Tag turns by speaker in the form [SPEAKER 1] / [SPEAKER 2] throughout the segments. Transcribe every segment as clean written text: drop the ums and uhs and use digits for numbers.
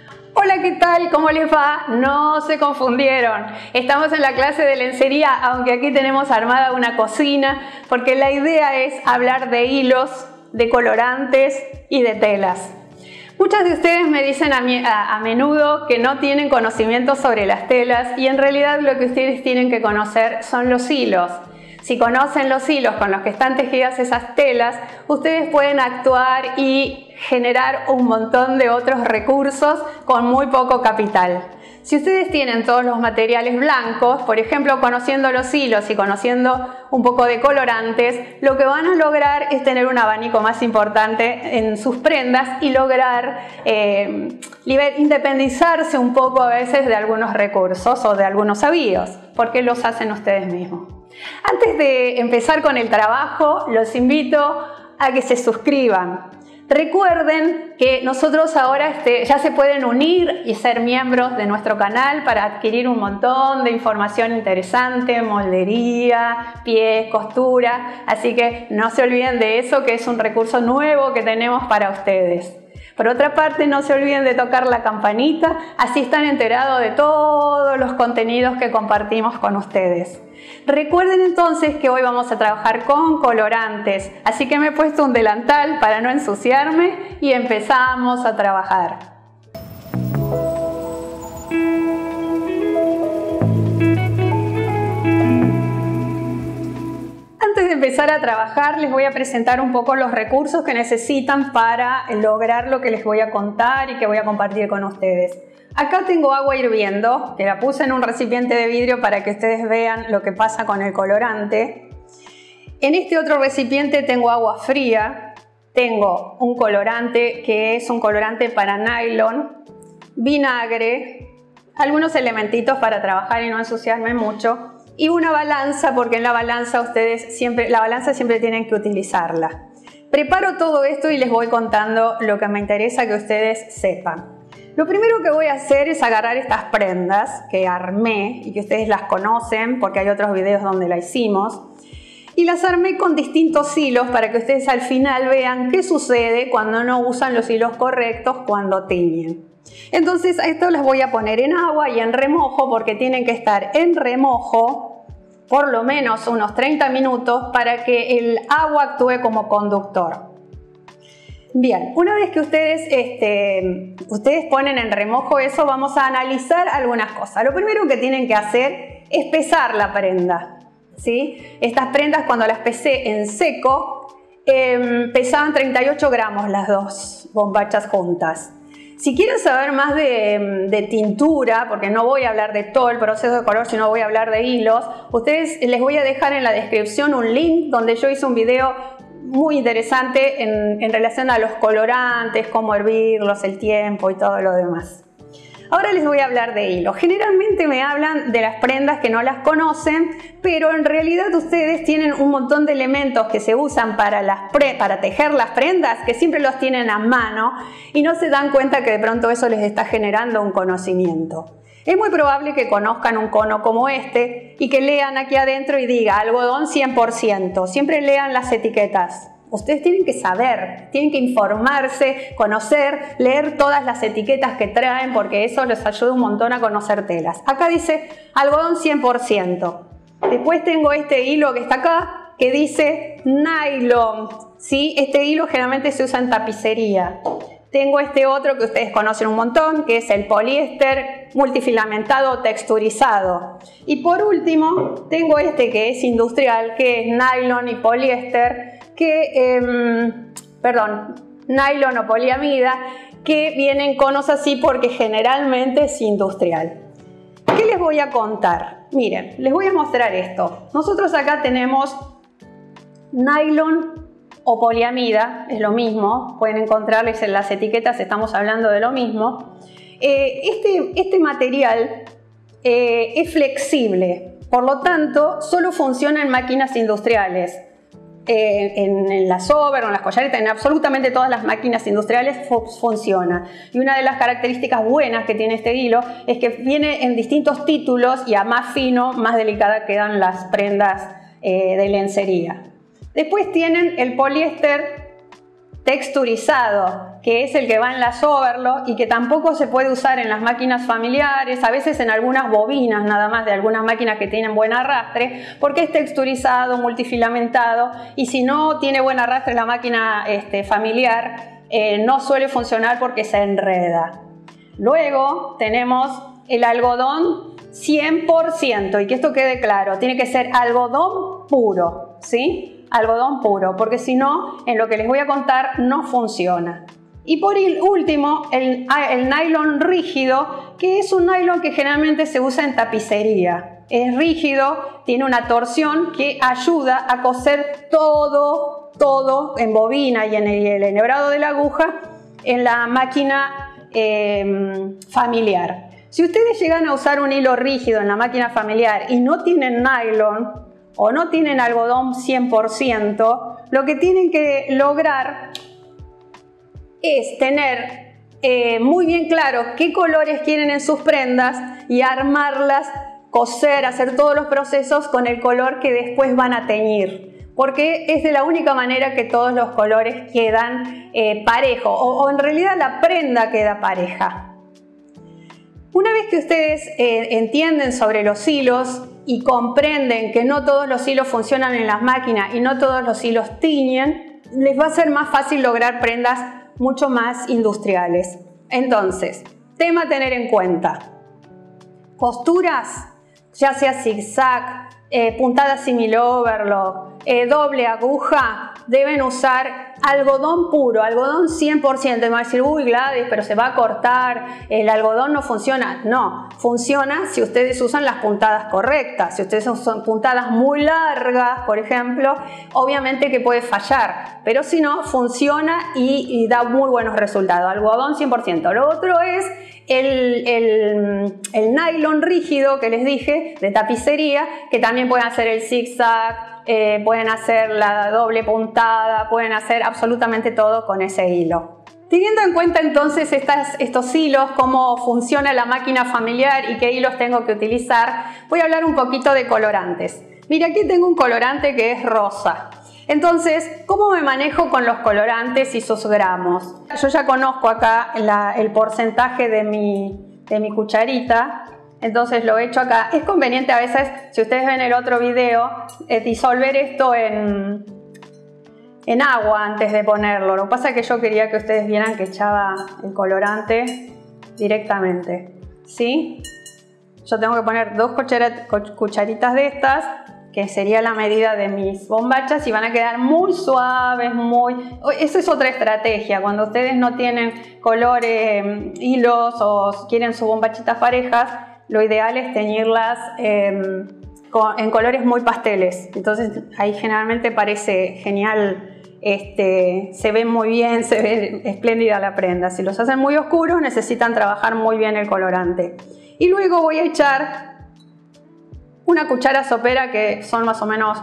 [SPEAKER 1] Hola, ¿qué tal? ¿Cómo les va? No se confundieron. Estamos en la clase de lencería, aunque aquí tenemos armada una cocina, porque la idea es hablar de hilos, de colorantes y de telas. Muchas de ustedes me dicen a menudo que no tienen conocimiento sobre las telas y en realidad lo que ustedes tienen que conocer son los hilos. Si conocen los hilos con los que están tejidas esas telas, ustedes pueden actuar y generar un montón de otros recursos con muy poco capital. Si ustedes tienen todos los materiales blancos, por ejemplo, conociendo los hilos y conociendo un poco de colorantes, lo que van a lograr es tener un abanico más importante en sus prendas y lograr independizarse un poco a veces de algunos recursos o de algunos avíos, porque los hacen ustedes mismos. Antes de empezar con el trabajo, los invito a que se suscriban. Recuerden que nosotros ahora ya se pueden unir y ser miembros de nuestro canal para adquirir un montón de información interesante, moldería, pies, costura, así que no se olviden de eso, que es un recurso nuevo que tenemos para ustedes. Por otra parte, no se olviden de tocar la campanita, así están enterados de todos los contenidos que compartimos con ustedes. Recuerden entonces que hoy vamos a trabajar con colorantes, así que me he puesto un delantal para no ensuciarme y empezamos a trabajar. Antes de empezar a trabajar, les voy a presentar un poco los recursos que necesitan para lograr lo que les voy a contar y que voy a compartir con ustedes. Acá tengo agua hirviendo, que la puse en un recipiente de vidrio para que ustedes vean lo que pasa con el colorante. En este otro recipiente tengo agua fría, tengo un colorante que es un colorante para nylon, vinagre, algunos elementitos para trabajar y no ensuciarme mucho, y una balanza, porque en la balanza siempre tienen que utilizarla. Preparo todo esto y les voy contando lo que me interesa que ustedes sepan. Lo primero que voy a hacer es agarrar estas prendas que armé y que ustedes las conocen porque hay otros videos donde la hicimos. Y las armé con distintos hilos para que ustedes al final vean qué sucede cuando no usan los hilos correctos cuando tiñen. Entonces a esto las voy a poner en agua y en remojo porque tienen que estar en remojo por lo menos unos 30 minutos para que el agua actúe como conductor. Bien, una vez que ustedes ponen en remojo eso, vamos a analizar algunas cosas. Lo primero que tienen que hacer es pesar la prenda, ¿sí? Estas prendas cuando las pesé en seco pesaban 38 gramos las dos bombachas juntas. Si quieren saber más de tintura, porque no voy a hablar de todo el proceso de color, sino voy a hablar de hilos, les voy a dejar en la descripción un link donde yo hice un video muy interesante en relación a los colorantes, cómo hervirlos, el tiempo y todo lo demás. Ahora les voy a hablar de hilo. Generalmente me hablan de las prendas que no las conocen, pero en realidad ustedes tienen un montón de elementos que se usan para tejer las prendas, que siempre los tienen a mano y no se dan cuenta que de pronto eso les está generando un conocimiento. Es muy probable que conozcan un cono como este y que lean aquí adentro y diga algodón 100%. Siempre lean las etiquetas. Ustedes tienen que saber, tienen que informarse, conocer, leer todas las etiquetas que traen porque eso les ayuda un montón a conocer telas. Acá dice algodón 100%. Después tengo este hilo que está acá que dice nylon. ¿Sí? Este hilo generalmente se usa en tapicería. Tengo este otro que ustedes conocen un montón, que es el poliéster multifilamentado texturizado. Y por último, tengo este que es industrial, que es nylon y poliéster, nylon o poliamida, que vienen conos así porque generalmente es industrial. ¿Qué les voy a contar? Miren, les voy a mostrar esto. Nosotros acá tenemos nylon o poliamida, es lo mismo, pueden encontrarles en las etiquetas, estamos hablando de lo mismo. Este material es flexible, por lo tanto solo funciona en máquinas industriales. En la Sober o en las collaretas, en absolutamente todas las máquinas industriales funciona. Y una de las características buenas que tiene este hilo es que viene en distintos títulos y a más fino, más delicada quedan las prendas de lencería. Después tienen el poliéster texturizado, que es el que va en las overlock y que tampoco se puede usar en las máquinas familiares, a veces en algunas bobinas nada más de algunas máquinas que tienen buen arrastre, porque es texturizado, multifilamentado, y si no tiene buen arrastre la máquina familiar, no suele funcionar porque se enreda. Luego tenemos el algodón 100%, y que esto quede claro, tiene que ser algodón puro, ¿sí? Algodón puro, porque si no, en lo que les voy a contar no funciona. Y por último, el nylon rígido, que es un nylon que generalmente se usa en tapicería. Es rígido, tiene una torsión que ayuda a coser todo en bobina y en el enhebrado de la aguja en la máquina familiar. Si ustedes llegan a usar un hilo rígido en la máquina familiar y no tienen nylon o no tienen algodón 100%, lo que tienen que lograr es tener muy bien claro qué colores quieren en sus prendas y armarlas, coser, hacer todos los procesos con el color que después van a teñir, porque es de la única manera que todos los colores quedan parejos, o en realidad la prenda queda pareja. Una vez que ustedes entienden sobre los hilos y comprenden que no todos los hilos funcionan en las máquinas y no todos los hilos tiñen, les va a ser más fácil lograr prendas mucho más industriales. Entonces, tema a tener en cuenta: costuras, ya sea zigzag, puntada simil overlock, doble aguja, deben usar algodón puro, algodón 100%. Y me va a decir, uy Gladys, pero se va a cortar, el algodón no funciona. No, funciona si ustedes usan las puntadas correctas. Si ustedes usan puntadas muy largas, por ejemplo, obviamente que puede fallar, pero si no, funciona y da muy buenos resultados. Algodón 100%. Lo otro es el nylon rígido que les dije, de tapicería, que también pueden hacer el zigzag, pueden hacer la doble puntada, pueden hacer absolutamente todo con ese hilo. Teniendo en cuenta entonces estos hilos, cómo funciona la máquina familiar y qué hilos tengo que utilizar, voy a hablar un poquito de colorantes. Mira, aquí tengo un colorante que es rosa. Entonces, ¿cómo me manejo con los colorantes y sus gramos? Yo ya conozco acá el porcentaje de mi cucharita. Entonces lo he hecho acá. Es conveniente a veces, si ustedes ven el otro video, disolver esto en agua antes de ponerlo. Lo que pasa es que yo quería que ustedes vieran que echaba el colorante directamente, ¿sí? Yo tengo que poner 2 cucharitas de estas, que sería la medida de mis bombachas, y van a quedar muy suaves, Esa es otra estrategia. Cuando ustedes no tienen colores, hilos, o quieren sus bombachitas parejas, lo ideal es teñirlas en colores muy pasteles. Entonces ahí generalmente parece genial, se ve muy bien, se ve espléndida la prenda. Si los hacen muy oscuros, necesitan trabajar muy bien el colorante. Y luego voy a echar una cuchara sopera, que son más o menos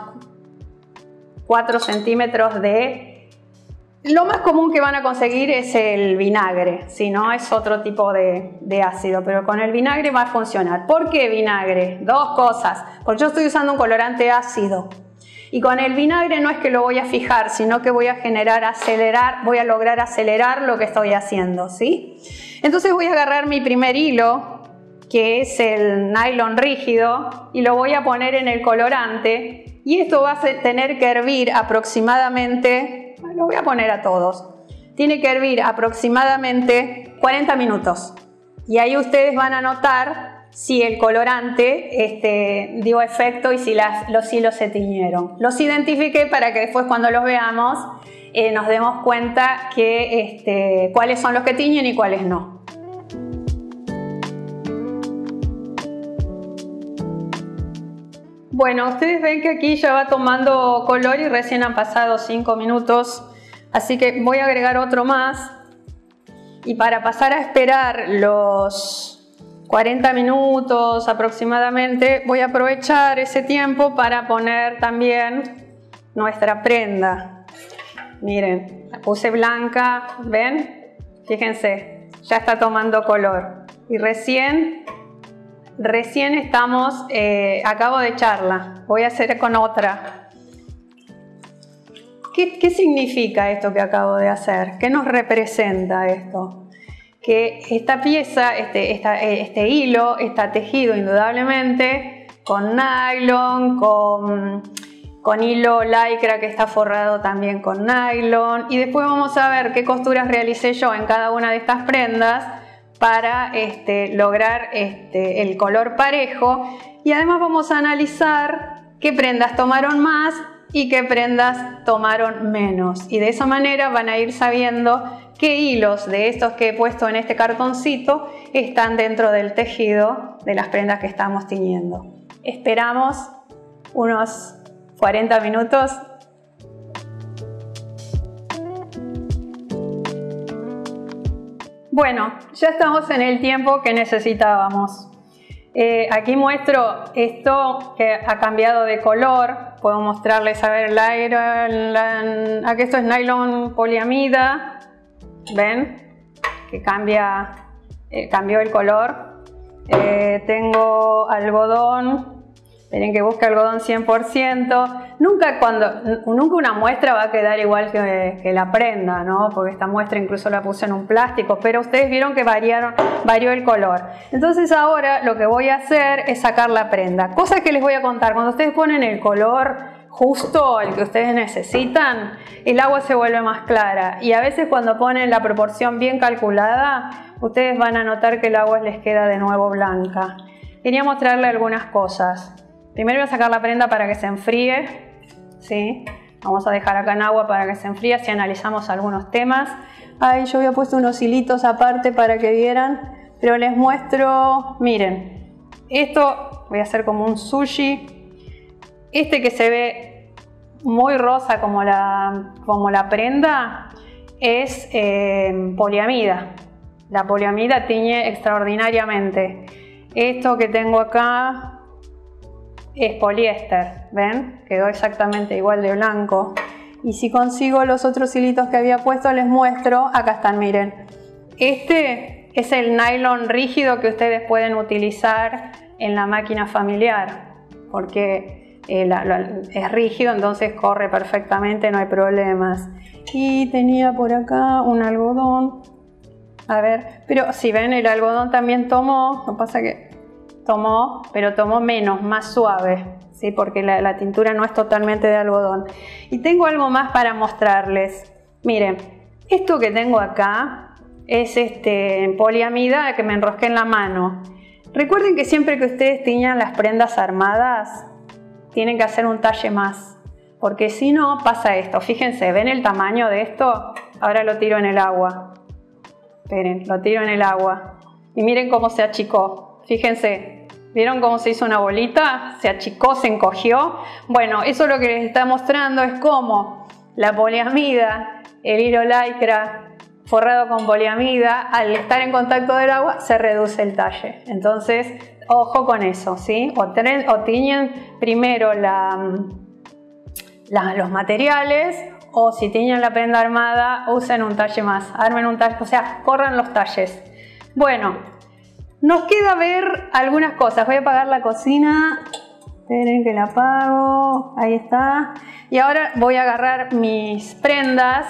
[SPEAKER 1] 4 centímetros de... Lo más común que van a conseguir es el vinagre, si no es otro tipo de ácido, pero con el vinagre va a funcionar. ¿Por qué vinagre? 2 cosas, porque yo estoy usando un colorante ácido y con el vinagre no es que lo voy a fijar, sino que voy a voy a lograr acelerar lo que estoy haciendo, ¿sí? Entonces voy a agarrar mi primer hilo, que es el nylon rígido, y lo voy a poner en el colorante, y esto va a tener que hervir aproximadamente... Lo voy a poner a todos. Tiene que hervir aproximadamente 40 minutos. Y ahí ustedes van a notar si el colorante dio efecto y si los hilos se tiñeron. Los identifiqué para que después, cuando los veamos, nos demos cuenta que cuáles son los que tiñen y cuáles no. Bueno, ustedes ven que aquí ya va tomando color y recién han pasado 5 minutos, así que voy a agregar otro más. Y para pasar a esperar los 40 minutos aproximadamente, voy a aprovechar ese tiempo para poner también nuestra prenda. Miren, la puse blanca, ¿ven? Fíjense, ya está tomando color. Y recién estamos, acabo de echarla, voy a hacer con otra. ¿Qué significa esto que acabo de hacer? ¿Qué nos representa esto? Que esta pieza, este hilo está tejido indudablemente con nylon, con hilo lycra que está forrado también con nylon, y después vamos a ver qué costuras realicé yo en cada una de estas prendas para lograr el color parejo, y además vamos a analizar qué prendas tomaron más y qué prendas tomaron menos, y de esa manera van a ir sabiendo qué hilos de estos que he puesto en este cartoncito están dentro del tejido de las prendas que estamos tiñendo. Esperamos unos 40 minutos. Bueno, ya estamos en el tiempo que necesitábamos. Aquí muestro esto que ha cambiado de color. Puedo mostrarles, a ver, aquí esto es nylon poliamida. ¿Ven? Que cambió el color. Tengo algodón. Miren que busque algodón 100%. Nunca una muestra va a quedar igual que la prenda, ¿no? Porque esta muestra incluso la puse en un plástico, pero ustedes vieron que varió el color. Entonces ahora lo que voy a hacer es sacar la prenda. Cosa que les voy a contar, cuando ustedes ponen el color justo, el que ustedes necesitan, el agua se vuelve más clara, y a veces cuando ponen la proporción bien calculada, ustedes van a notar que el agua les queda de nuevo blanca. Quería mostrarles algunas cosas. Primero voy a sacar la prenda para que se enfríe, ¿sí? Vamos a dejar acá en agua para que se enfríe, así analizamos algunos temas. Ay, yo había puesto unos hilitos aparte para que vieran, pero les muestro, miren, esto voy a hacer como un sushi. Que se ve muy rosa como la prenda es poliamida. La poliamida tiñe extraordinariamente. Esto que tengo acá es poliéster, ¿ven? Quedó exactamente igual de blanco. Y si consigo los otros hilitos que había puesto, les muestro. Acá están, miren. Este es el nylon rígido que ustedes pueden utilizar en la máquina familiar, porque es rígido, entonces corre perfectamente, no hay problemas. Y tenía por acá un algodón. A ver, pero si ven, el algodón también tomó. Lo que pasa que pero tomó menos, más suave, ¿sí? Porque la tintura no es totalmente de algodón. Y tengo algo más para mostrarles. Miren, esto que tengo acá es poliamida que me enrosqué en la mano. Recuerden que siempre que ustedes tiñan las prendas armadas, tienen que hacer un talle más, porque si no pasa esto. Fíjense, ¿ven el tamaño de esto? Ahora lo tiro en el agua. Esperen, lo tiro en el agua. Y miren cómo se achicó. Fíjense, ¿vieron cómo se hizo una bolita? Se achicó, se encogió. Bueno, eso lo que les está mostrando es cómo la poliamida, el hilo lycra forrado con poliamida, al estar en contacto del agua, se reduce el talle. Entonces, ojo con eso, ¿sí? O tiñen primero los materiales, o si tiñen la prenda armada, usen un talle más, armen un talle, o sea, corran los talles. Bueno. Nos queda ver algunas cosas. Voy a apagar la cocina. Esperen que la apago. Ahí está. Y ahora voy a agarrar mis prendas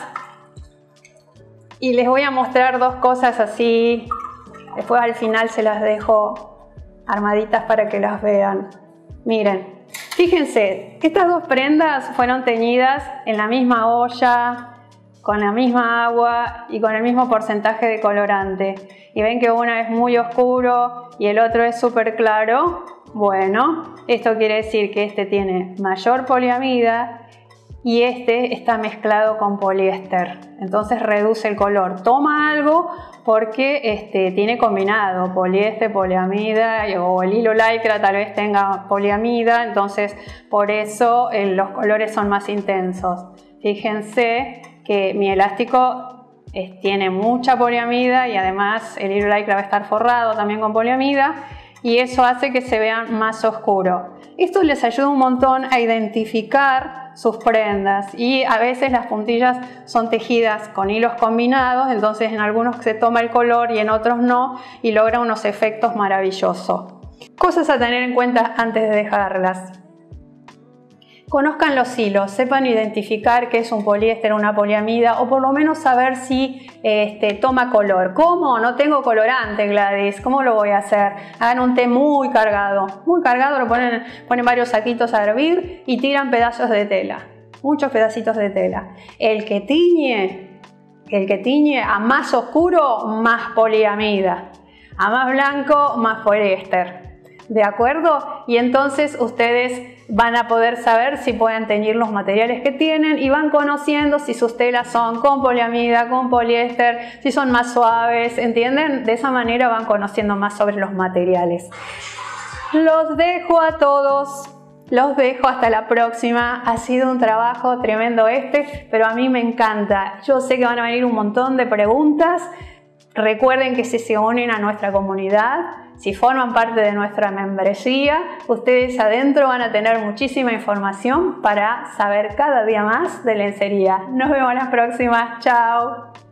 [SPEAKER 1] y les voy a mostrar dos cosas así. Después al final se las dejo armaditas para que las vean. Miren, fíjense, estas dos prendas fueron teñidas en la misma olla, con la misma agua y con el mismo porcentaje de colorante. Y ven que una es muy oscuro y el otro es súper claro. Bueno, esto quiere decir que este tiene mayor poliamida y este está mezclado con poliéster. Entonces reduce el color. Toma algo porque tiene combinado poliéster, poliamida, o el hilo lycra tal vez tenga poliamida. Entonces por eso los colores son más intensos. Fíjense que mi elástico tiene mucha poliamida y además el hilo lycra va a estar forrado también con poliamida, y eso hace que se vean más oscuro. Esto les ayuda un montón a identificar sus prendas, y a veces las puntillas son tejidas con hilos combinados, entonces en algunos se toma el color y en otros no, y logra unos efectos maravillosos. Cosas a tener en cuenta antes de dejarlas. conozcan los hilos, sepan identificar qué es un poliéster, una poliamida, o por lo menos saber si toma color. ¿Cómo? No tengo colorante, Gladys. ¿Cómo lo voy a hacer? Hagan un té muy cargado, lo ponen varios saquitos a hervir y tiran pedazos de tela, muchos pedacitos de tela. El que tiñe a más oscuro, más poliamida. A más blanco, más poliéster. ¿De acuerdo? Y entonces ustedes van a poder saber si pueden teñir los materiales que tienen y van conociendo si sus telas son con poliamida, con poliéster, si son más suaves, ¿entienden? De esa manera van conociendo más sobre los materiales. Los dejo a todos. Los dejo hasta la próxima. Ha sido un trabajo tremendo pero a mí me encanta. Yo sé que van a venir un montón de preguntas. Recuerden que si se unen a nuestra comunidad, si forman parte de nuestra membresía, ustedes adentro van a tener muchísima información para saber cada día más de lencería. Nos vemos la próxima. Chao.